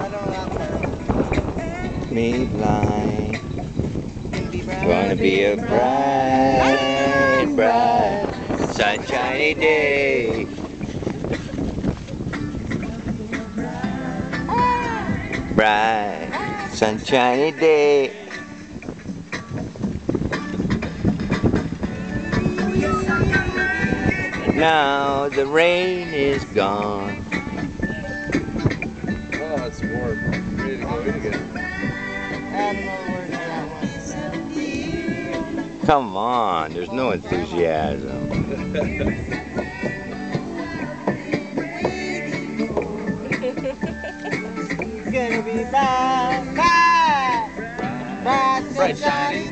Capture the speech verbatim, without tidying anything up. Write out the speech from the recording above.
Me blind. Gonna be a bright, bright, sunshiny day. Bright, sunshiny day. Now the rain is gone. Oh, it's warm. Ready to go in again. Come on, there's no enthusiasm. Gonna be bright, bright, bright, Bright, shiny